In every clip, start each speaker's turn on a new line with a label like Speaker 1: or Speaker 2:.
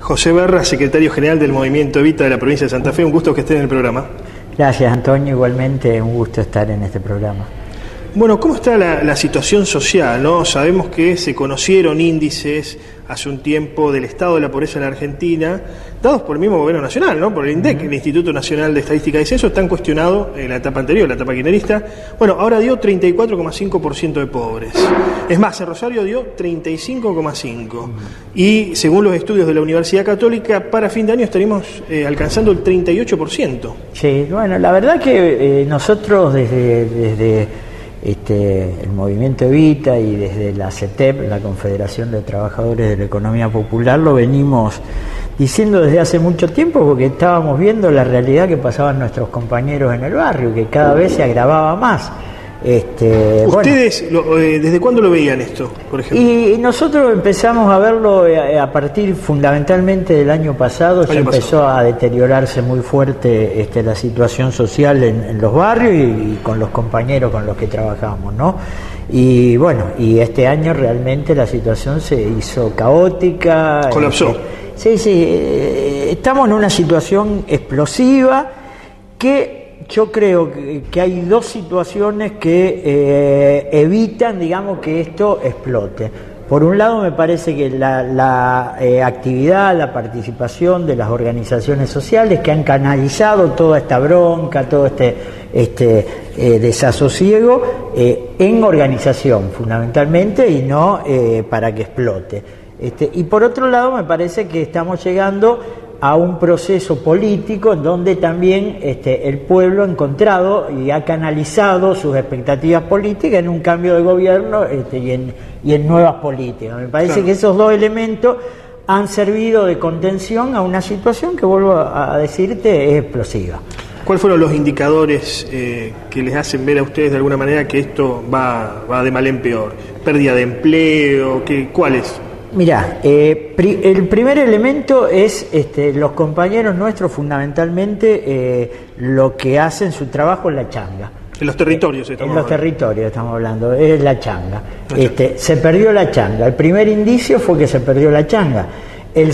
Speaker 1: José Berra, secretario general del Movimiento Evita de la provincia de Santa Fe, un gusto que esté en el programa.
Speaker 2: Gracias, Antonio, igualmente un gusto estar en este programa.
Speaker 1: Bueno, ¿cómo está la situación social, no? Sabemos que se conocieron índices hace un tiempo del estado de la pobreza en la Argentina, dados por el mismo gobierno nacional, ¿no? Por el INDEC, el Instituto Nacional de Estadística y Censo, tan cuestionado en la etapa anterior, la etapa kirchnerista. Bueno, ahora dio 34,5% de pobres. Es más, en Rosario dio 35,5%. Y según los estudios de la Universidad Católica, para fin de año estaremos alcanzando el 38%.
Speaker 2: Sí, bueno, la verdad que nosotros desde el Movimiento Evita y desde la CETEP, la Confederación de Trabajadores de la Economía Popular, lo venimos diciendo desde hace mucho tiempo, porque estábamos viendo la realidad que pasaban nuestros compañeros en el barrio, que cada vez se agravaba más.
Speaker 1: ¿Ustedes desde cuándo lo veían esto, por ejemplo?
Speaker 2: Y nosotros empezamos a verlo a partir fundamentalmente del año pasado. Ya empezó a deteriorarse muy fuerte la situación social en los barrios y con los compañeros con los que trabajamos, ¿no? Y bueno, y este año realmente la situación se hizo caótica.
Speaker 1: Colapsó.
Speaker 2: Sí, estamos en una situación explosiva que yo creo que hay dos situaciones que evitan, digamos, que esto explote. Por un lado, me parece que la actividad, la participación de las organizaciones sociales que han canalizado toda esta bronca, todo este desasosiego en organización, fundamentalmente, y no para que explote. Y por otro lado, me parece que estamos llegando a un proceso político en donde también el pueblo ha encontrado y ha canalizado sus expectativas políticas en un cambio de gobierno y en nuevas políticas. Me parece que esos dos elementos han servido de contención a una situación que, vuelvo a decirte, es explosiva.
Speaker 1: ¿Cuáles fueron los indicadores que les hacen ver a ustedes de alguna manera que esto va de mal en peor? ¿Pérdida de empleo? ¿Cuáles?
Speaker 2: Mirá, el primer elemento es los compañeros nuestros fundamentalmente lo que hacen su trabajo en la changa.
Speaker 1: En los territorios estamos hablando. En los
Speaker 2: territorios estamos hablando, es la changa. Se perdió la changa. El primer indicio fue que se perdió la changa. El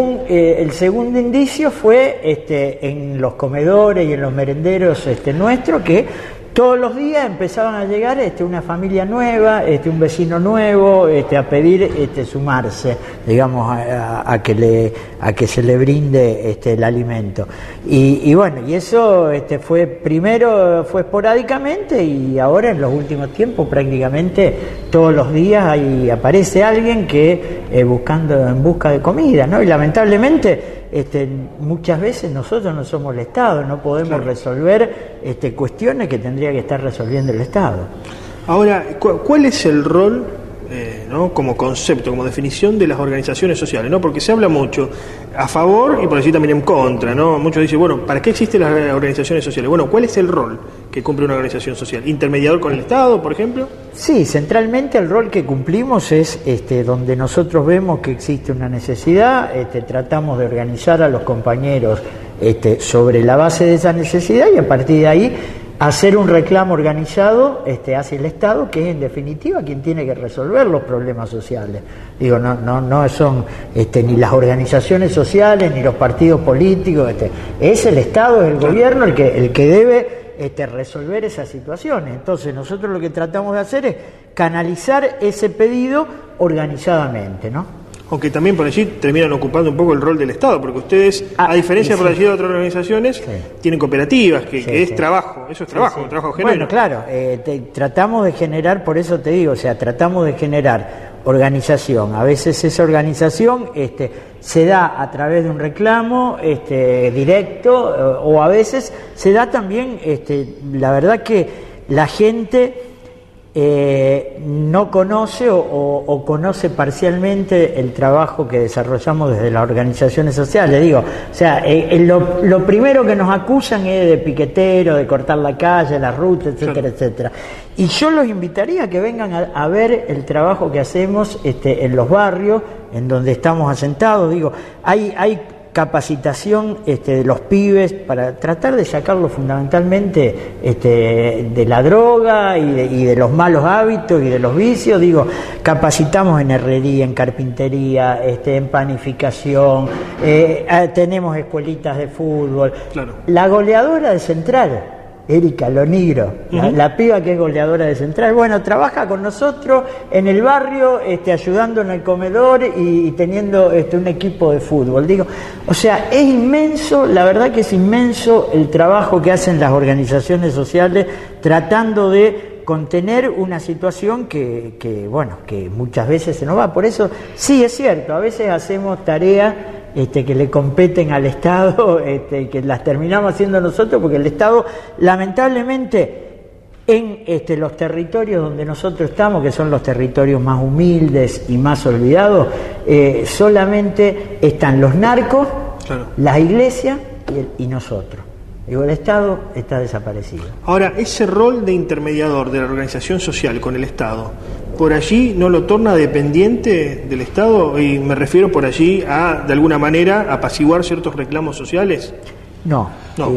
Speaker 2: segundo indicio fue en los comedores y en los merenderos nuestros, que todos los días empezaban a llegar una familia nueva, un vecino nuevo, a pedir sumarse, digamos, a que se le brinde el alimento. Y bueno, y eso primero fue esporádicamente, y ahora en los últimos tiempos prácticamente todos los días aparece alguien que en busca de comida, ¿no? Y lamentablemente muchas veces nosotros no somos el Estado, no podemos resolver cuestiones que tendría que estar resolviendo el Estado. Ahora,
Speaker 1: ¿cuál es el rol, ¿no? como concepto, como definición de las organizaciones sociales, ¿no? Porque se habla mucho a favor y por decir también en contra, ¿no? Muchos dicen, bueno, ¿para qué existen las organizaciones sociales? Bueno, ¿cuál es el rol que cumple una organización social? ¿Intermediador con el Estado, por ejemplo?
Speaker 2: Sí, centralmente el rol que cumplimos es donde nosotros vemos que existe una necesidad, tratamos de organizar a los compañeros sobre la base de esa necesidad y a partir de ahí hacer un reclamo organizado hacia el Estado, que es en definitiva quien tiene que resolver los problemas sociales. Digo, no son ni las organizaciones sociales ni los partidos políticos, es el Estado, es el gobierno el que debe resolver esas situaciones. Entonces nosotros lo que tratamos de hacer es canalizar ese pedido organizadamente, ¿no?
Speaker 1: Aunque también por allí terminan ocupando un poco el rol del Estado, porque ustedes, a diferencia por allí de otras organizaciones, tienen cooperativas, que es trabajo, eso es trabajo, un trabajo genuino.
Speaker 2: Bueno, claro, tratamos de generar, por eso te digo, tratamos de generar organización. A veces esa organización se da a través de un reclamo directo, o a veces se da también, la verdad que la gente no conoce o conoce parcialmente el trabajo que desarrollamos desde las organizaciones sociales. Digo, lo primero que nos acusan es de piquetero, de cortar la calle, la ruta, etcétera, etcétera. Y yo los invitaría a que vengan a ver el trabajo que hacemos en los barrios, en donde estamos asentados. Digo, hay capacitación de los pibes para tratar de sacarlos fundamentalmente de la droga y de los malos hábitos y de los vicios. Digo, capacitamos en herrería, en carpintería, en panificación, tenemos escuelitas de fútbol.
Speaker 1: Claro.
Speaker 2: La goleadora de Central, Erika Lonigro, la piba que es goleadora de Central, bueno, trabaja con nosotros en el barrio, ayudando en el comedor y teniendo un equipo de fútbol. Digo, o sea, es inmenso, la verdad que es inmenso el trabajo que hacen las organizaciones sociales tratando de contener una situación que muchas veces se nos va. Por eso, sí, es cierto, a veces hacemos tareas que le competen al Estado, que las terminamos haciendo nosotros, porque el Estado, lamentablemente, en los territorios donde nosotros estamos, que son los territorios más humildes y más olvidados, solamente están los narcos, claro, las iglesias y nosotros. Digo, el Estado está desaparecido.
Speaker 1: Ahora, ese rol de intermediador de la organización social con el Estado, ¿por allí no lo torna dependiente del Estado? Y me refiero por allí a, de alguna manera, apaciguar ciertos reclamos sociales.
Speaker 2: No.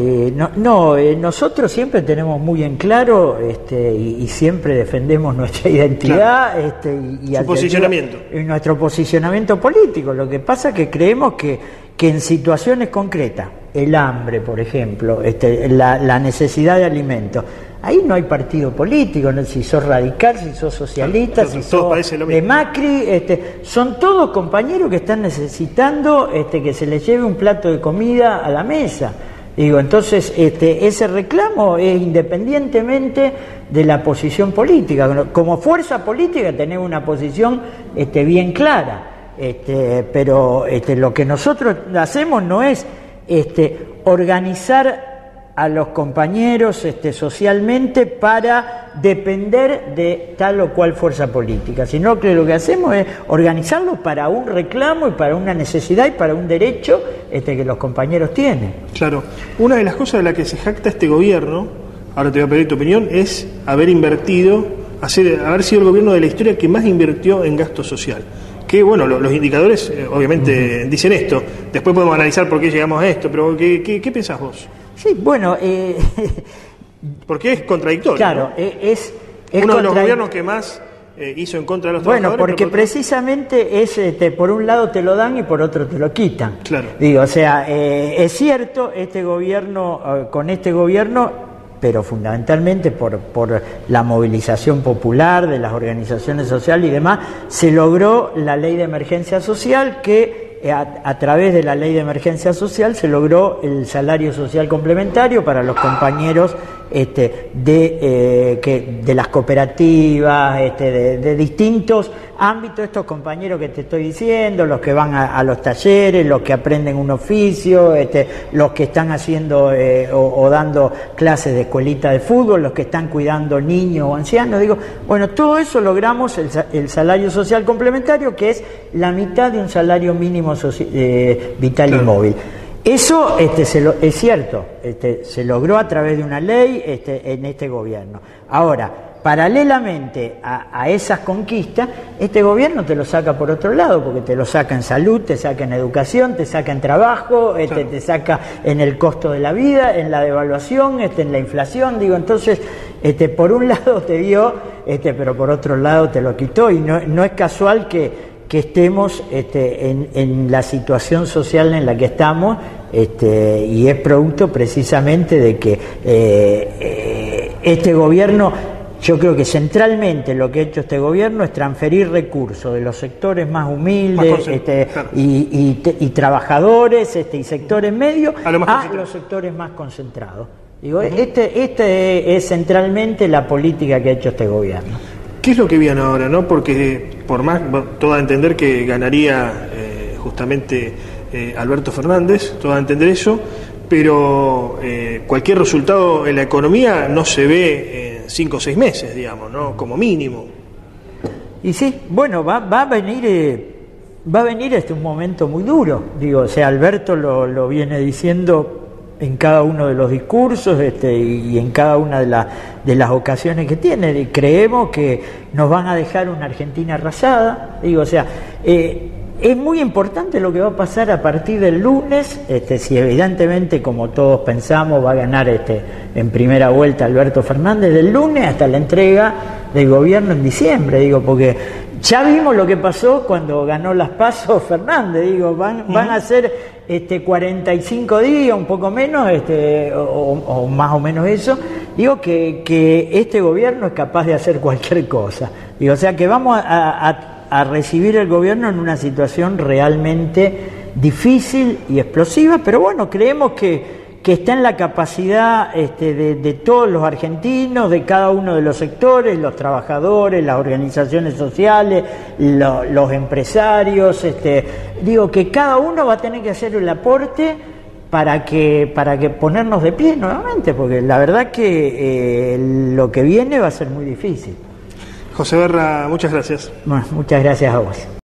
Speaker 2: Nosotros siempre tenemos muy en claro y siempre defendemos nuestra identidad, claro, y
Speaker 1: su posicionamiento.
Speaker 2: Y nuestro posicionamiento político. Lo que pasa es que creemos que en situaciones concretas, el hambre, por ejemplo, la necesidad de alimentos, ahí no hay partido político, ¿no? Si sos radical, si sos socialista, claro, si sos de Macri, son todos compañeros que están necesitando que se les lleve un plato de comida a la mesa. Digo, entonces ese reclamo es independientemente de la posición política. Como fuerza política tenemos una posición bien clara, pero lo que nosotros hacemos no es organizar a los compañeros socialmente para depender de tal o cual fuerza política, sino que lo que hacemos es organizarlos para un reclamo y para una necesidad y para un derecho que los compañeros tienen.
Speaker 1: Claro. Una de las cosas de las que se jacta este gobierno, ahora te voy a pedir tu opinión, es haber haber sido el gobierno de la historia que más invirtió en gasto social. Que bueno, los indicadores obviamente dicen esto. Después podemos analizar por qué llegamos a esto, pero ¿qué pensás vos?
Speaker 2: Sí, bueno...
Speaker 1: porque es contradictorio.
Speaker 2: Claro, ¿no? Es
Speaker 1: uno de los gobiernos que más hizo en contra de los trabajadores.
Speaker 2: Bueno, porque precisamente es, por un lado te lo dan y por otro te lo quitan.
Speaker 1: Claro.
Speaker 2: Digo, o sea, es cierto, con este gobierno, pero fundamentalmente por la movilización popular de las organizaciones sociales y demás, se logró la ley de emergencia social que... A través de la ley de emergencia social se logró el salario social complementario para los compañeros de las cooperativas, de distintos ámbitos, estos compañeros que te estoy diciendo, los que van a los talleres, los que aprenden un oficio, los que están haciendo o dando clases de escuelita de fútbol, los que están cuidando niños o ancianos. Digo, bueno, todo eso logramos el salario social complementario, que es la mitad de un salario mínimo vital, claro, y móvil. Eso es cierto, se logró a través de una ley en este gobierno. Ahora, paralelamente a esas conquistas, este gobierno te lo saca por otro lado, porque te lo saca en salud, te saca en educación, te saca en trabajo, claro, te saca en el costo de la vida, en la devaluación, en la inflación. Digo, entonces, por un lado te dio, pero por otro lado te lo quitó, y no es casual que estemos en la situación social en la que estamos, y es producto precisamente de que este gobierno, yo creo que centralmente lo que ha hecho este gobierno es transferir recursos de los sectores más humildes, claro, y trabajadores, y sectores medios a los sectores más concentrados. Digo, es centralmente la política que ha hecho este gobierno.
Speaker 1: ¿Qué es lo que viene ahora, no? Porque por más, todo a entender que ganaría justamente Alberto Fernández, todo a entender eso, pero cualquier resultado en la economía no se ve en 5 o 6 meses, digamos, ¿no? Como mínimo.
Speaker 2: Y sí, bueno, va a venir un momento muy duro. Digo, o sea, Alberto lo viene diciendo en cada uno de los discursos y en cada una de las ocasiones que tiene. Y creemos que nos van a dejar una Argentina arrasada. Digo, o sea, Es muy importante lo que va a pasar a partir del lunes, si evidentemente, como todos pensamos, va a ganar en primera vuelta Alberto Fernández, del lunes hasta la entrega del gobierno en diciembre, digo, porque ya vimos lo que pasó cuando ganó las PASO Fernández, digo, van a ser 45 días, un poco menos, o más o menos eso, digo que este gobierno es capaz de hacer cualquier cosa, digo, o sea que vamos a recibir el gobierno en una situación realmente difícil y explosiva, pero bueno, creemos que está en la capacidad de todos los argentinos, de cada uno de los sectores, los trabajadores, las organizaciones sociales, los empresarios, digo que cada uno va a tener que hacer el aporte para que ponernos de pie nuevamente, porque la verdad que lo que viene va a ser muy difícil.
Speaker 1: José Berra, muchas gracias.
Speaker 2: Bueno, muchas gracias a vos.